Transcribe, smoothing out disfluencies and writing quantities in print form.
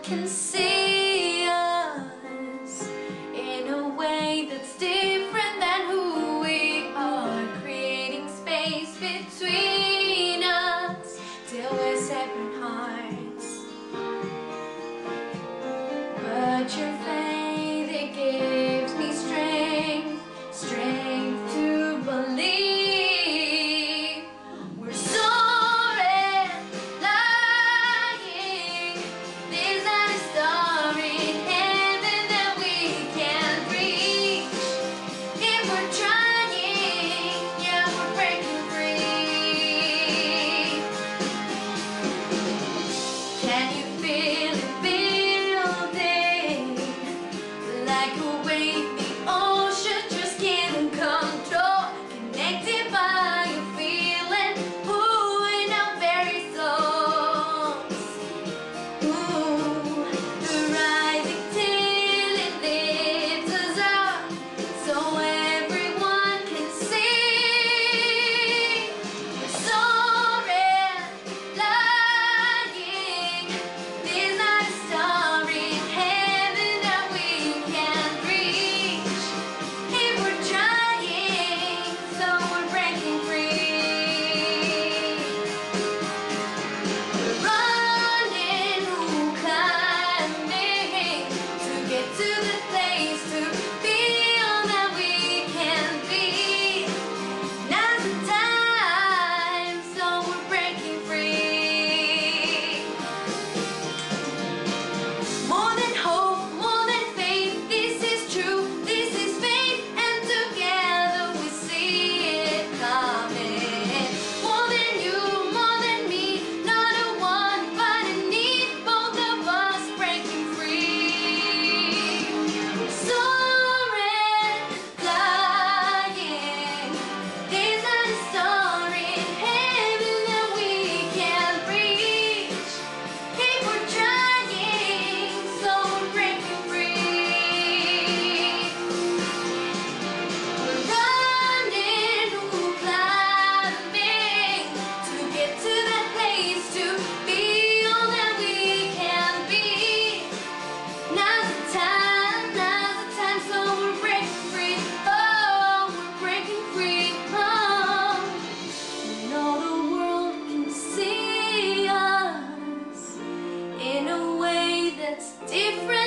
can see us in a way that's different than who we are, creating space between us till we're separate hearts. But your faith, it gives me strength, strength to believe we're soaring, flying. There's not a star in heaven that we can't reach. If we're trying, yeah, we're breaking free. Can you feel it building? Like a wave, the ocean just can't control. Connected by a feeling, ooh, in our very souls. Ooh, the rising till it lifts us up, so everyone can see. We're soaring, flying. There's not a star in heaven that we can't reach. If we're trying, so we're breaking free. We're running, climbing to get to the place to feel that we can be. Now's the time, so we're breaking free. More than hope, more than faith, this is true, this is faith, and together we see it coming. More than you, more than me, not a one, but a need, both of us breaking free. Soaring, flying, there's not a star in heaven that we can't reach. If we're trying, so we're breaking free. We're running, climbing to get to that place to feel that we can be. Now's the time, so we're breaking free. Oh, we're breaking free. Oh, and all the world can see us in a way that's different